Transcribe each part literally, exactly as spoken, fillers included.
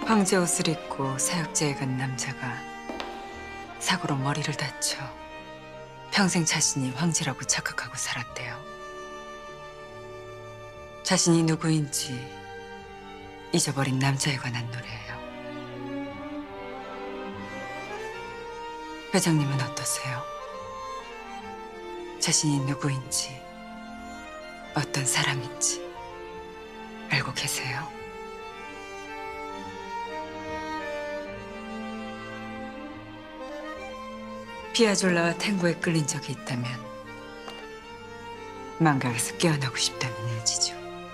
황제 옷을 입고 사역지에 간 남자가 사고로 머리를 다쳐 평생 자신이 황제라고 착각하고 살았대요. 자신이 누구인지 잊어버린 남자에 관한 노래예요. 회장님은 어떠세요? 자신이 누구인지, 어떤 사람인지 알고 계세요? 피아졸라와 탱고에 끌린 적이 있다면 망각에서 깨어나고 싶다는 의지죠.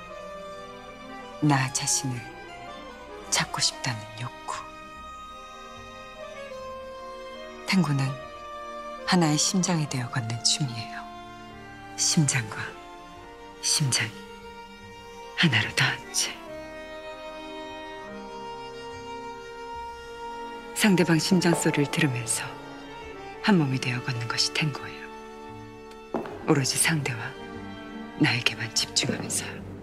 나 자신을 찾고 싶다는 욕구. 탱고는 하나의 심장이 되어 걷는 춤이에요. 심장과 심장이 하나로 닿은 채 상대방 심장 소리를 들으면서 한 몸이 되어 걷는 것이 탱고예요. 오로지 상대와 나에게만 집중하면서요.